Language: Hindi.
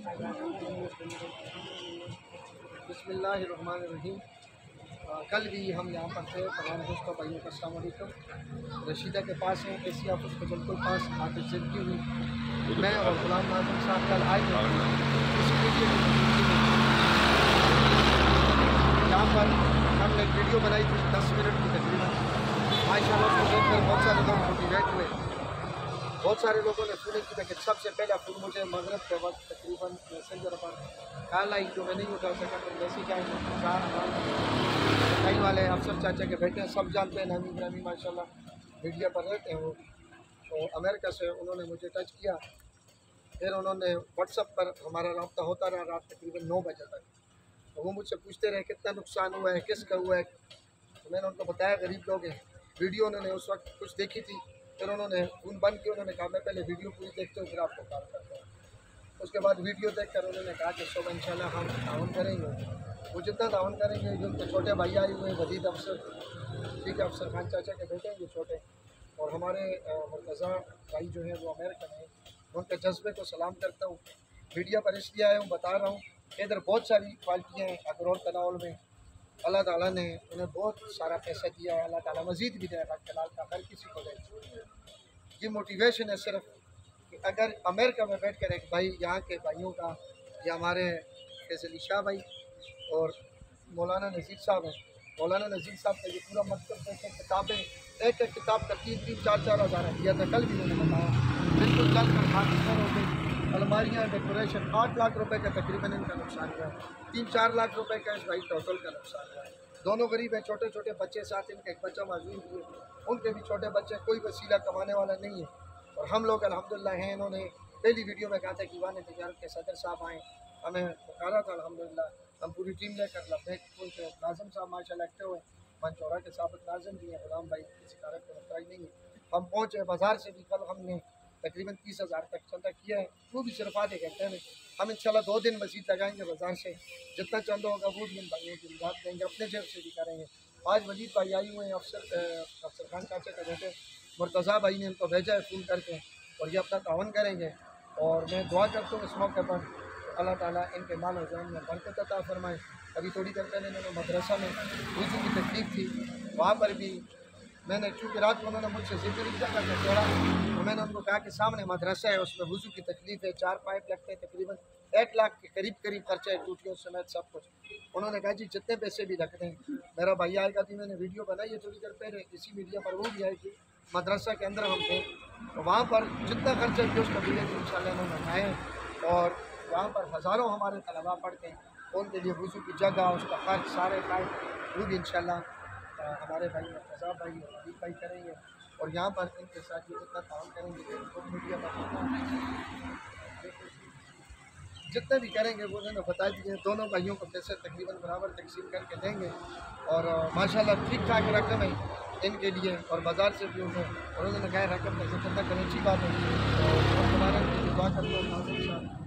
बिस्मिल्लाहिर्रहमानिर्रहीम। कल भी हम यहाँ पर थे। तमाम दोस्तों भाइयों का अस्सलाम वालेकुम। रशीदा के पास हैं, एसी ऑफिस के बिल्कुल पास आके जिंदगी हुई। मैं और गुलाम नाज़िम साहब कल आए थे इस वीडियो में। यहाँ पर हमने एक वीडियो बनाई थी 10 मिनट की तकरीबन। माशाल्लाह उसको देखकर बहुत सारे लोग मोटिवेट हुए। बहुत सारे लोगों ने सुने की लेकिन सबसे पहला फ़ोन मुझे मगरब के वक्त तकरीबन मैसेंजर पर कॉल आई जो मैं नहीं उठा सका। तो मैसेज आए कई वाले अफसर चाचा के बेटे हैं, सब जानते हैं, नामी ग्रामी माशाल्लाह मीडिया पर रहते हैं वो। तो अमेरिका से उन्होंने मुझे टच किया। फिर उन्होंने व्हाट्सअप पर हमारा रब्ता होता रहा रात तकरीबन 9 बजे तक। तो वो मुझसे पूछते रहे कितना नुकसान हुआ है, किसका हुआ है। तो मैंने उनको बताया गरीब लोग हैं। वीडियो उन्होंने उस वक्त कुछ देखी थी। फिर उन्होंने फ़ोन बंद किया। उन्होंने कहा मैं पहले वीडियो पूरी देखते हूँ फिर आपको कॉल करता हूँ। उसके बाद वीडियो देखकर उन्होंने कहा कि सुबह इंशाल्लाह हम ताउन करेंगे। वो जितना ताउन करेंगे, जो उनके छोटे भाई आए हुए हैं वदीद अफसर, ठीक है, अफसर खान चाचा के बेटे हैं ये छोटे, और हमारे मुर्तज़ा भाई जो हैं वो अमेरिकन हैं। उनके जज्बे को सलाम करता हूँ। मीडिया पर इसलिए आया हूँ, बता रहा हूँ इधर बहुत सारी क्वालिटियाँ हैं अगरौर तनावल में। अल्लाह ताला ने उन्हें बहुत सारा पैसा दिया है, अल्लाह ताला मज़ीद भी देगा कलाल का हर किसी को दे। ये मोटिवेशन है सिर्फ कि अगर अमेरिका में बैठ कर एक भाई यहाँ के भाइयों का, या हमारे फैज़ल शाह भाई और मौलाना नज़ीर साहब हैं, मौलाना नज़ीर साहब का ये पूरा मकसद है कि किताबें एक एक किताब का 3-4 हज़ार दिया था। कल भी मैंने बताया बिल्कुल जल कर खातिर हो गई। अलमारियाँ, डेकोरेशन 8 लाख रुपए का तकरीबन इनका नुकसान हुआ है। 3-4 लाख रुपए का इस भाई टोटल का नुकसान हुआ है। दोनों गरीब हैं, छोटे छोटे बच्चे साथ, इनका एक बच्चा माजूर हुए, उनके भी छोटे बच्चे, कोई वसीला कमाने वाला नहीं है। और हम लोग अल्हम्दुलिल्लाह हैं। इन्होंने पहली वीडियो में कहा था कि वाने तजारत के सदर साहब आएँ, हमें पुकारा था। अल्हम्दुलिल्लाह हम पूरी टीम लेकर लबैक पहुँचे। नाज़िम साहब माशाल्लाह एक्टिव हुए, मंचौरा के साबित नाज़िम भी हैं, गुलाम भाई किसी कारक को मुहताज नहीं है। हम पहुँचे बाज़ार से भी कल हमने तकरीबन 30,000 तक चंदा किया है, वो भी सिर्फ आधे घंटे में। हम इंशाल्लाह 2 दिन मज़ीद लगाएंगे बाज़ार से, जितना चंदा होगा वो भी इन भाइयों की मदद देंगे, अपने जेब से भी करेंगे। आज वजीद भाई आई हुए हैं, अफसर खान चाचा के बेटे मुर्तज़ा भाई ने इनको भेजा है फ़ोन करके, और ये अपना तावन करेंगे। और मैं दुआ करता हूँ इस मौके पर अल्लाह ताला इनके माल और जान में बरकत अता फरमाए। अभी थोड़ी देर पहले मैंने मदरसा में वज़ू की तकलीफ़ थी, वहाँ पर भी मैंने, चूँकि रात को उन्होंने मुझसे ज़िक्र करके छोड़ा, तो मैंने उनको कहा कि सामने मदरसा है, उसमें वज़ू की तकलीफ़ है, 4 पाइप लगते हैं, तकरीबन 1 लाख के करीब खर्चा है, टूटियों समेत सब कुछ। उन्होंने कहा जी जितने पैसे भी लगते हैं, मेरा भाई आएगा थी, मैंने वीडियो बनाई है थोड़ी देर पहले, इसी मीडिया पर वो भी आई थी। मदरसा के अंदर हम थे, तो वहाँ पर जितना खर्चा किया उसका बिल इंशाल्लाह इन्होंने बनाए। और वहाँ पर हज़ारों हमारे तलबा पढ़ते हैं, उनके लिए वज़ू की जगह, उसका खर्च, सारे पाइप वो भी इंशाल्लाह हमारे भाई मुर्तज़ा भाई और अदीब भाई करेंगे। और यहाँ पर इनके साथ ये जितना काम करेंगे तो मीडिया पर जितने भी करेंगे वो उन्होंने बता दिए। दोनों भाइयों को पैसे तकरीबन बराबर तकसीम करके देंगे। और माशाल्लाह ठीक ठाक रकम है इनके लिए, और बाज़ार से भी उन्होंने कहा रकम पैसे चंदा करने अच्छी बात है। और हमारे दुआ करते हैं